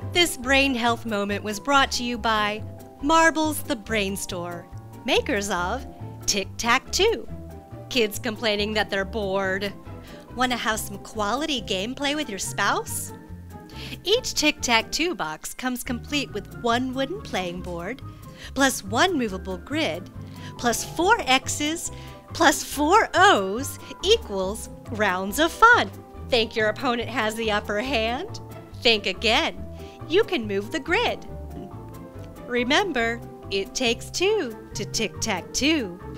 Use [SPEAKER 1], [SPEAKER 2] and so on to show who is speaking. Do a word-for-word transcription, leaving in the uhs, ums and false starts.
[SPEAKER 1] This brain health moment was brought to you by Marbles the Brain Store, makers of Tic Tac Two. Kids complaining that they're bored? Want to have some quality gameplay with your spouse? Each Tic Tac Two box comes complete with one wooden playing board, plus one movable grid, plus four X's, plus four O's equals rounds of fun. Think your opponent has the upper hand? Think again. You can move the grid. Remember, it takes two to tic-tac-toe.